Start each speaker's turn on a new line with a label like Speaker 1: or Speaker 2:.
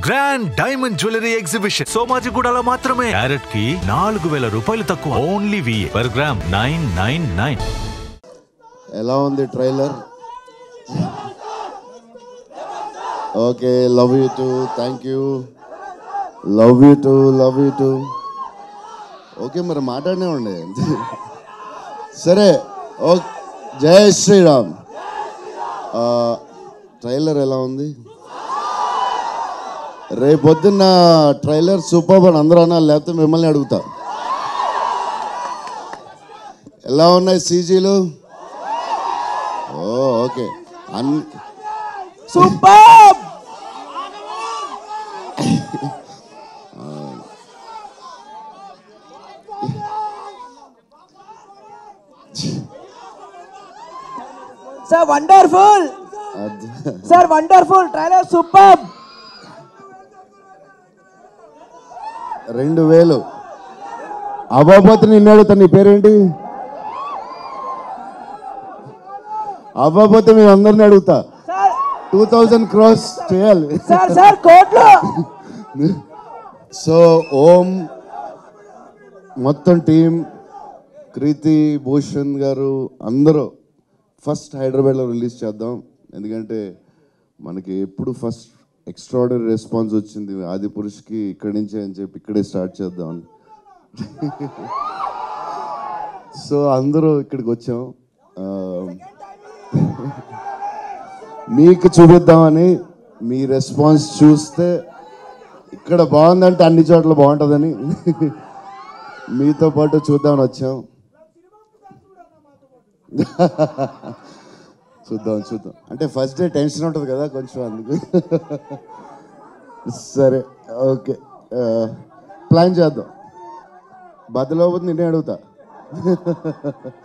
Speaker 1: Grand diamond jewellery exhibition సోమాజిగూడలో మాత్రమే. Carat కి 4000 రూపాయలు తక్కువ. Only VA per gram 999.
Speaker 2: ఎలా ఉంది trailer? Okay, love you too, thank you, love you too, love you too. Okay, మరి మాట్లాడనే ఉండే. సరే, ఓకే, జై శ్రీరామ్. ట్రైలర్ ఎలా ఉంది? రేపొద్దున్న ట్రైలర్ సూపర్ అని అందరూ అన్నా, లేకపోతే మిమ్మల్ని అడుగుతా. ఎలా ఉన్నాయి సీజీలు? Okay,
Speaker 3: super. Sir wonderful, sir wonderful trailer, super.
Speaker 2: 2000 అవ్వకపోతే నిన్ను అడుగుతా, నీ పేరేంటి? అవ్వకపోతే మేము అందరిని అడుగుతా. 2000 క్రాస్ చేయాలి
Speaker 3: సార్ కోట్లు.
Speaker 2: సో ఓం మొత్తం టీం, కృతి, భూషణ్ గారు అందరూ ఫస్ట్ హైదరాబాద్లో రిలీజ్ చేద్దాం. ఎందుకంటే మనకి ఎప్పుడు ఫస్ట్ ఎక్స్ట్రాడనరీ రెస్పాన్స్ వచ్చింది ఆదిపురుష్కి ఇక్కడి నుంచే అని చెప్పి ఇక్కడే స్టార్ట్ చేద్దాం. సో అందరూ ఇక్కడికి వచ్చాం, మీకు చూపిద్దామని. మీ రెస్పాన్స్ చూస్తే ఇక్కడ బాగుందంటే అన్ని చోట్ల బాగుంటుందని మీతో పాటు చూద్దామని వచ్చాం. చూద్దాం అంటే ఫస్ట్ డే టెన్షన్ ఉంటుంది కదా కొంచెం, అందుకు. సరే, ఓకే, ప్లాన్ చేద్దాం. బద్దలో నిన్నే అడుగుతా.